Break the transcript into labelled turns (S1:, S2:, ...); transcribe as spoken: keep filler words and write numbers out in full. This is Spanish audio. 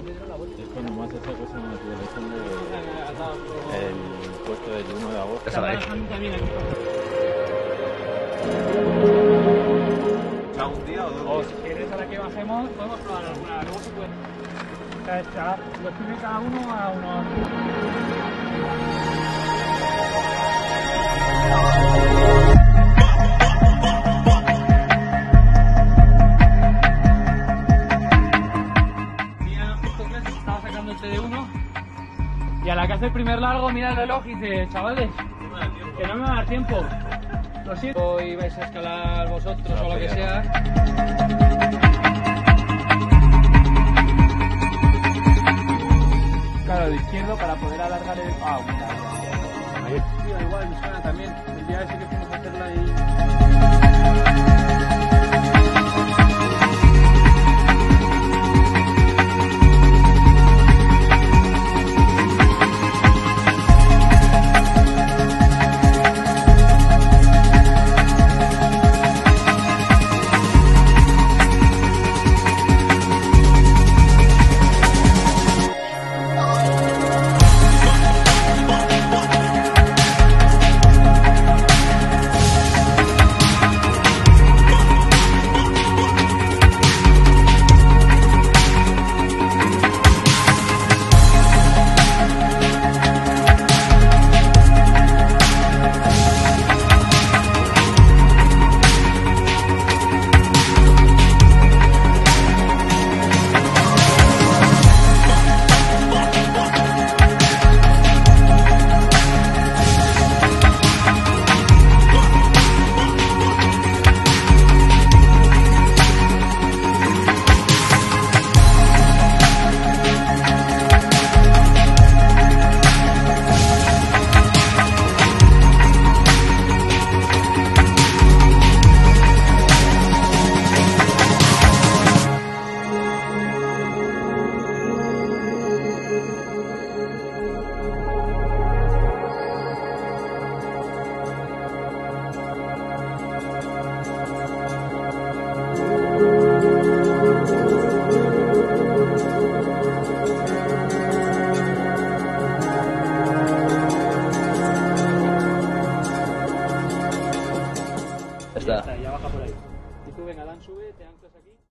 S1: Es cuando más esta cosa en la dirección del puesto del uno de agosto.
S2: Esa de ahí.
S3: ¿Un día o dos?
S4: O si quieres, a la que bajemos, podemos probar alguna. Luego se puede. Los tiene cada uno a unos. Estaba sacando el T D uno y a la que hace el primer largo mira el reloj y dice, chavales, que no me va a dar tiempo. Lo siento. Y vais a escalar vosotros o lo que sea. Claro, de izquierdo para poder alargar el... Ah, mira. Ahí. Sí, igual, me suena también. El día ese que fuimos a hacerla ahí...
S2: Está.
S4: Ya baja por ahí. Y tú, venga, Dan, sube, te anclas aquí.